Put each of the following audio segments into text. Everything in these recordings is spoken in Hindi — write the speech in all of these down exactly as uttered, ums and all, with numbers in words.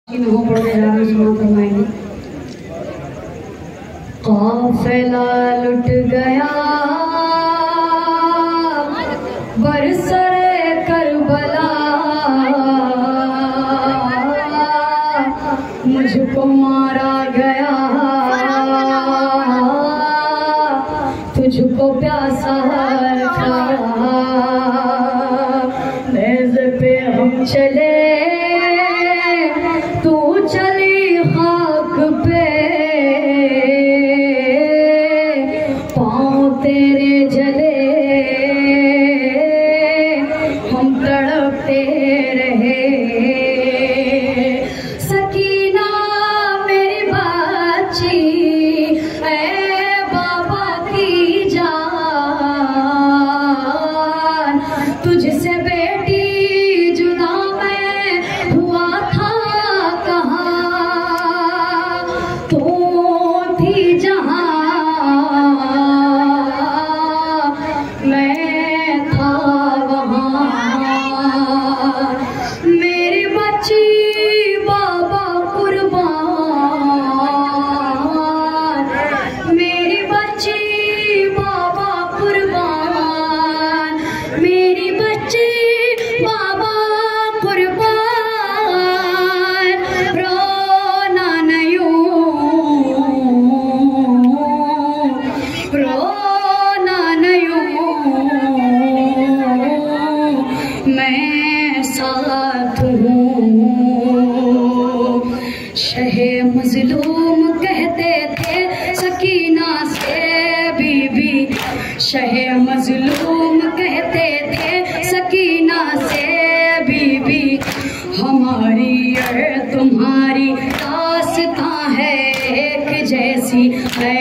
काफिला लुट गया बरसरे करबला, मुझको मारा गया तुझको प्यासा रखा। नेज़ पे हम चले तू चली खाक पे, पाँव तेरे जले हम तड़पते रहे। सकीना मेरी बच्ची ऐ बाबा की जान, तुझसे बेटी जुदा मैं हुआ था कहाँ, तू थी जहाँ मैं था वहाँ। मेरी बच्ची बाबा कुर्बान, मेरी बच्ची बाबा कुर्बान, मेरी बच्ची बाबा कुर्बान। रोना नहीं रोना नहीं मैं साथ हूँ। शहे मजलूम कहते थे सकीना से बीबी, शहे मजलूम कहते थे सकीना से बीबी। हमारी और तुम्हारी दास्तां है एक जैसी है।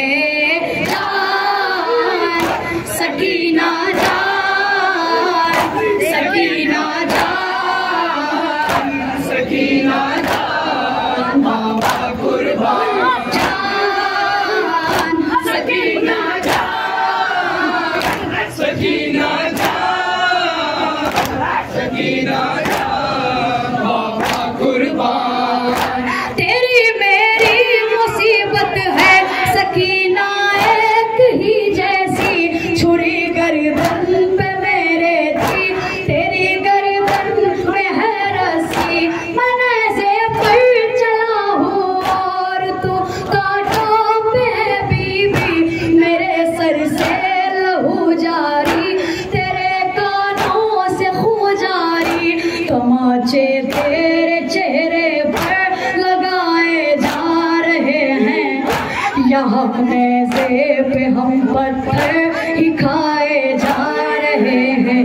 जान सकीना जान, सकीना जान, सकीना जान बाबा कुर्बान। जान सकीना जान, सकीना जान, सकीना जान बाबा कुर्बान। तेरी मेरी मुसीबत है सकीना एक ही जैसी, छुरी गर्दन पे मेरे थी तेरी गर्दन में है रस्सी। मैंने से पर चला हूँ और तू कांटों पे है बीबी, मेरे सर से लहू जारी तेरे कानों से खू जारी। तमाचे तेरे चेहरे पर लगाए जा रहे हैं, यहाँ नेज़े पे हम पत्थर ही खाए जा रहे हैं।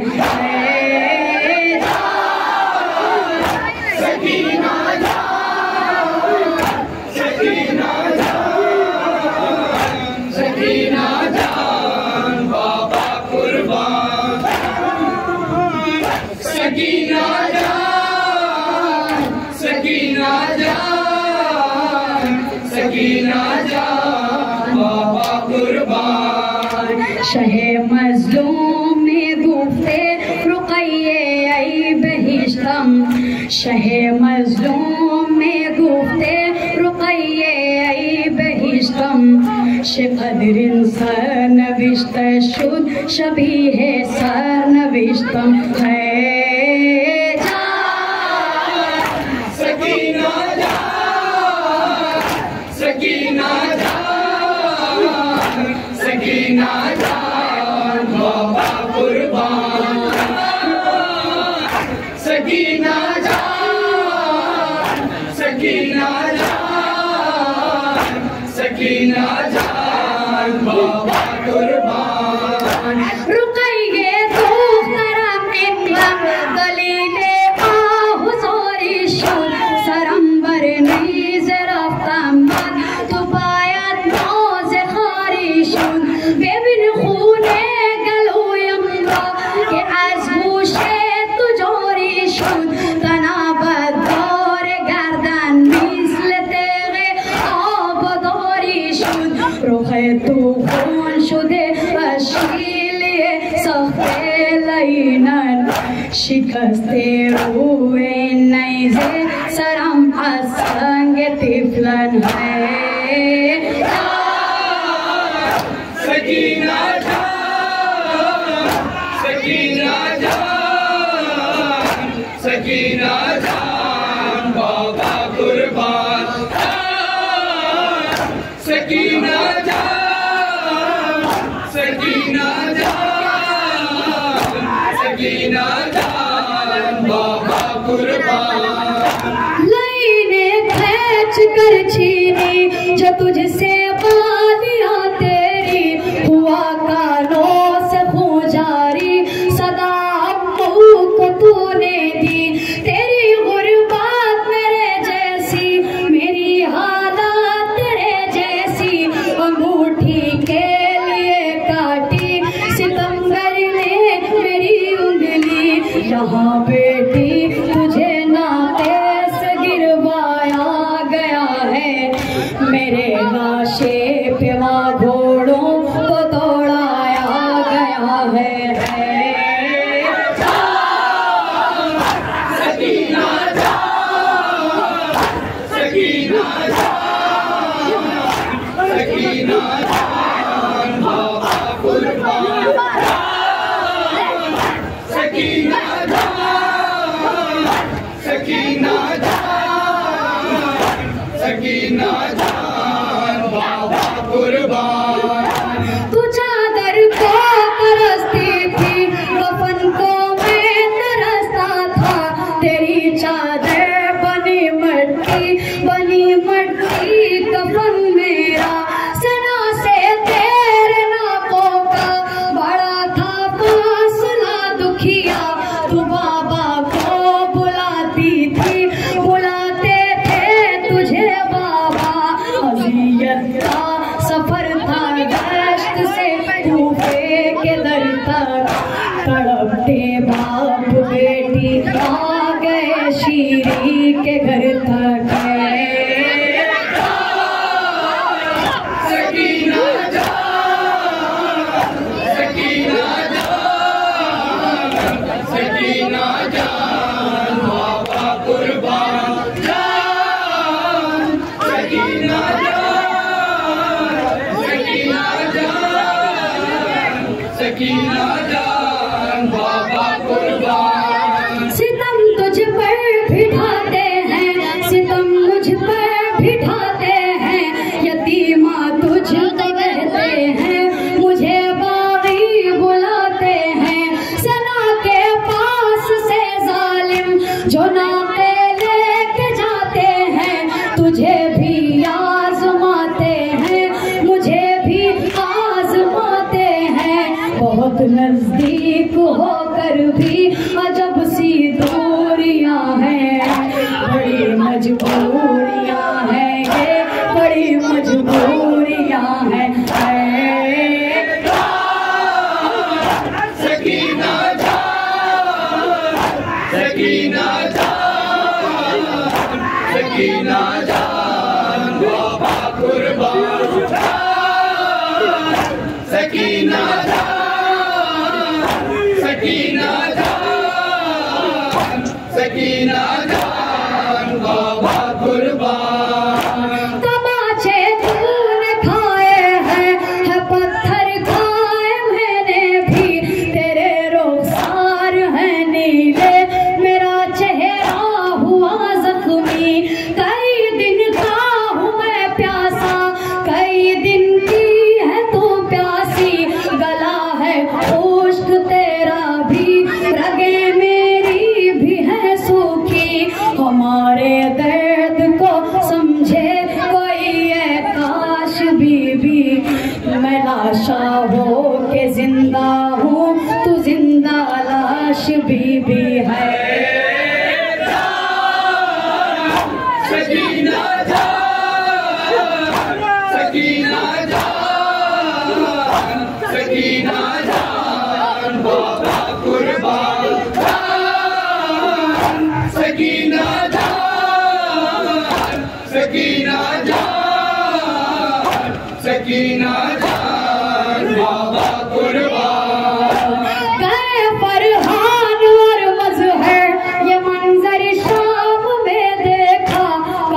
सकीना जान, सकीना जान, सकीना जान बाबा कुर्बान। सकीना जान, सकीना जान, सकीना जान बाबा कुर्बान। शहे मजलूम में गुफ्ते रुक़ैये आई बहिश्तम, शहे मजलूम में गुफ्ते रुक़ैये आई बहिश्तम। शिक़दरिन सरनविश्त शुद शबीह सरनविश्तम है। सकीना जान, सकीना जान, सकीना जान बाबा कुर्बान। सकीना जान, सकीना जान, सकीना जान बाबा कुर्बान। रुक़ैये तू करम इक़बाल दलीले आहुज़ोरी शुद, सरंबर नीज़ रफ्तामद तो बायत नौज़ खारी शुद। बेबिन खूने गलो यमला के आज गोशे तु जोरी शुद, तनाबत दौर गर्दन मिसल तेगे आब दौरी शुद। रुखे तू खून शुदे अशीलिए सफ़े लईनन, शिकस्ते रुए नैज़े सरम संग तिफलन है। सकीना जान, सकीना जान, सकीना जान बाबा कुर्बान जान, सकीना जान, सकीना जान, सकीना जान बाबा कुर्बान। लाइने खींच कर छीनी जो तुझसे बालियां तेरी, हुआ कानों से खूंजारी सदा अम्मू को तूने दी। तेरी गुर्बत मेरे जैसी, मेरी हालत तेरे जैसी, अंगूठी के लिए काटी सितमगर ने मेरी उंगली। यहाँ बेटी तुझे नाते से गिरवाया गया है, मेरे लाशे पे वहाँ घोड़ों को दौड़ाया गया है। सकीना जान, सकीना जान, सकीना जान बाबा कुर्बान जान, सकीना जान, सकीना जान, सकीना जान बाबा कुर्बान। तू चादर को तरसती थी, कफन को मैं तरसता था। तेरी चादर बनी मट्टी, बनी मट्टी कफन मेरा। सना से तेरे नाकों का बड़ा था फासला दुखिया। तू बाबा को बुलाती थी, बुलाते थे तुझे बाबा। अजियत का सफर था दश्त से कूफे के दर तक, तड़पते बाप बेटी आ गए शीरी के घर तक। सकीना जान, सकीना जान, सकीना जान बाबा कुर्बान जान, सकीना जान, सकीना जान, सकीना जान बाबा कुर्बान। सितम तुझ पर बिठाते हैं, सितम मुझ पर बिठाते हैं। यतीमा तुझको कहते हैं, मुझे बागी बुलाते हैं। सना के पास से जालिम जो नाके लेके जाते हैं, तुझे भी आजमाते हैं, मुझे भी आजमाते हैं। बहुत नजदीक होकर भी अजब सी दूरियां हैं, बड़ी मजबूरियां हैं ये, बड़ी मजबूरियां हैं। सकीना जान, सकीना जान, सकीना जान बाबा कुर्बान जान, सकीना जान, सकीना जान, सकीना जान बाबा कुर्बान। तमाचे तूने खाए हैं, है पत्थर खाए मैंने भी। तेरे रुखसार है नीले, मेरा चेहरा हुआ जख्मी। कई दिन का हूँ मैं प्यासा, कई दिन की है तू प्यासी। गला है खुश्क तेरा भी, रगे मेरी भी है सूखी। हमारे दर्द को समझे कोई है काश बीबी। मैं लाशा हो के जिंदा हूँ, तू जिंदा लाश बीबी है। सकीना जान, सकीना जान, सकीना जान बाबा कुर्बान जान, सकीना जान, सकीना जान, सकीना जान बाबा कुर्बान। गए फरहान और मजहर, ये मंजर शाम में देखा।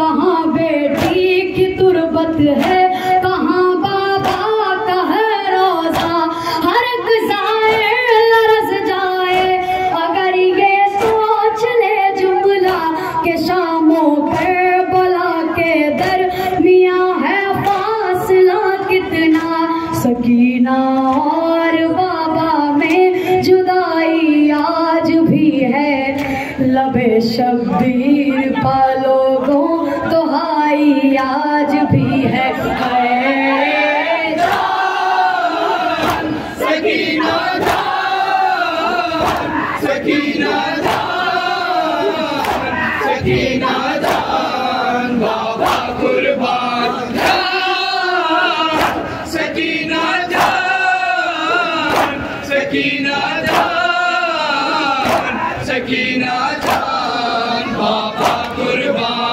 सीना और बाबा में जुदाई आज भी है, लबे शब्बीर पालोगों दुहाई आज भी है। सकीना जान, सकीना जान, सकीना जान, बाबा कुर्बान जान, सकीना जान, सकीना जान, सकीना जान, बाबा कुर्बान।